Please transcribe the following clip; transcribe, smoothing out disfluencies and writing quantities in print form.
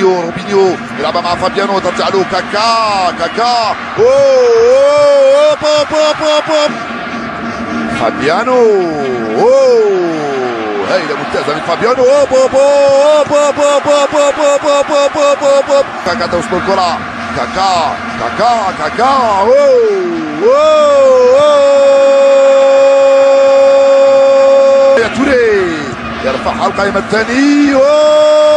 روبينيو يلعبها مع فابيانو، ترجع له كاكا اوه فابيانو هايله ممتازه من فابيانو كاكا توصل الكره كاكا يا توري يرفعها القائمة الثاني